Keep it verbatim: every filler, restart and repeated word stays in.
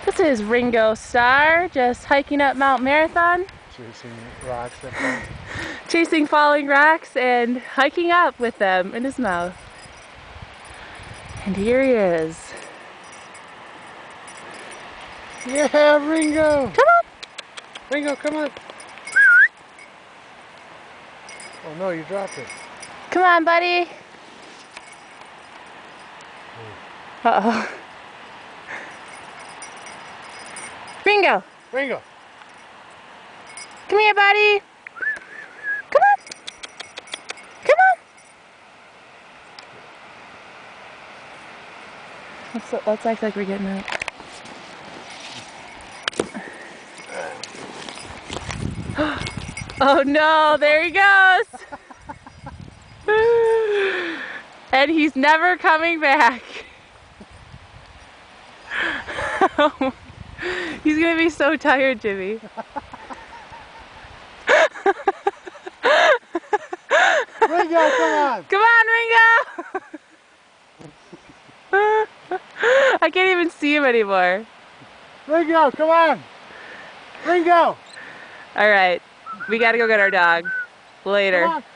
This is Ringo Star, just hiking up Mount Marathon. Chasing rocks that fall. Chasing falling rocks and hiking up with them in his mouth. And here he is. Yeah, Ringo! Come on! Ringo, come on! Oh no, you dropped it. Come on, buddy! Uh-oh. Ringo! Ringo! Come here, buddy! Come on! Come on! Let's, let's act like we're getting out. Oh no, there he goes! And he's never coming back. He's gonna be so tired, Jimmy. Ringo, come on! Come on, Ringo! I can't even see him anymore. Ringo, come on! Ringo! All right, we gotta go get our dog later. Come on.